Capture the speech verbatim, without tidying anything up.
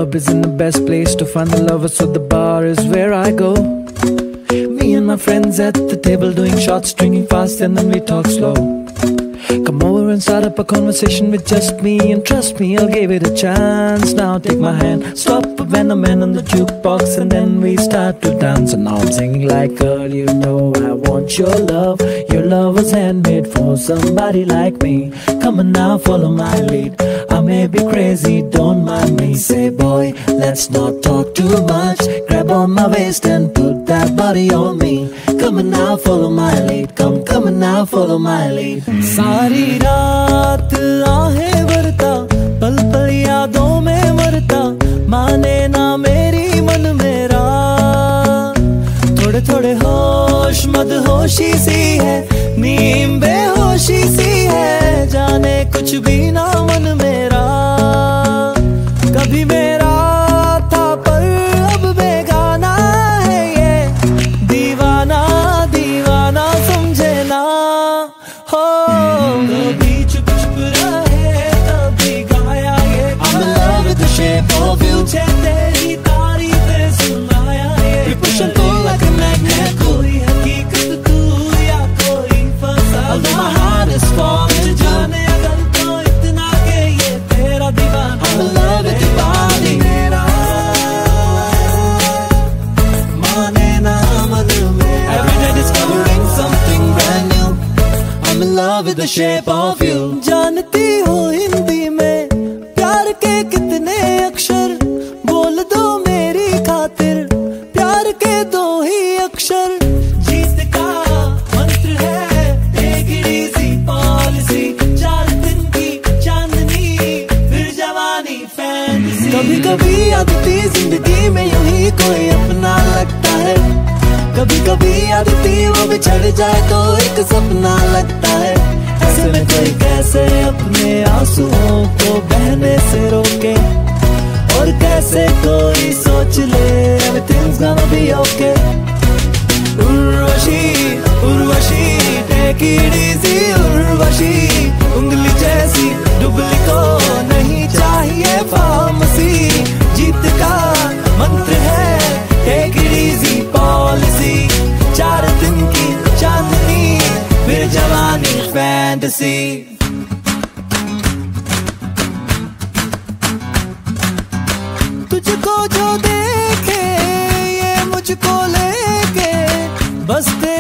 club isn't the best place to find the lovers, so the bar is where I go. Me and my friends at the table doing shots, drinking fast and then we talk slow. Come over and start up a conversation with just me, and trust me, I'll give it a chance. Now take my hand, stop when I'm in on the jukebox, and then we start to dance. And now I'm singing like, girl, you know I want your love. Your love was handmade for somebody like me. Come on now, follow my lead. I may be crazy, don't mind me. Say, boy, let's not talk too much. Grab on my waist and put that body on me. Come on now, follow my lead. Come, come on now, follow my lead. सारी रात आहें भरता, पल पल यादों में मरता, माने ना मेरी मन मेरा। थोड़े थोड़े होश मदहोशी सी है, नीम बेहोशी सी है, जाने कुछ भी ना मन मेरा। कभी मेरा था पर अब बेगाना है ये, दीवाना दीवाना समझे ना हो। कभी चुप चुप रहे, कभी गाया ये। I'm in love with the shape of you, मुझे तेरी तारीफें सुनाया ये। We push and pull like a magnet, कोई हकीकत तू या कोई फसाद। Although my heart is falling, जाने अगर तो इतना के ये तेरा दीवाना। I'm in love with your body, मेरा माने ना मन में। Every day discovering something brand new, I'm in love with the shape of you। जानती हो हिंदी में प्यार के कितने अक्षर, बोल दो मेरी खातिर प्यार के दो ही अक्षर। जीत का मंत्र है एक इजी पॉलिसी, चार दिन की चांदनी फिर जवानी फैंटेसी। कभी कभी आदती जिंदगी में यूं ही कोई अपना लगता है, कभी कभी आदती वो बिछड़ जाए तो एक सपना लगता है। ऐसे में कोई कैसे अपने आंसुओं को बहने से रोके, और कैसे कोई सोच ले everything's gonna be okay। Urvashi Urvashi take it easy, Urvashi उंगली जैसी डुबली को नहीं चाहिए फार्मेसी। जीत का मंत्र है take it easy पॉलिसी, चार दिन की चांदनी फिर जवानी फैंटेसी। तुझको जो देखे ये मुझको लेके, बस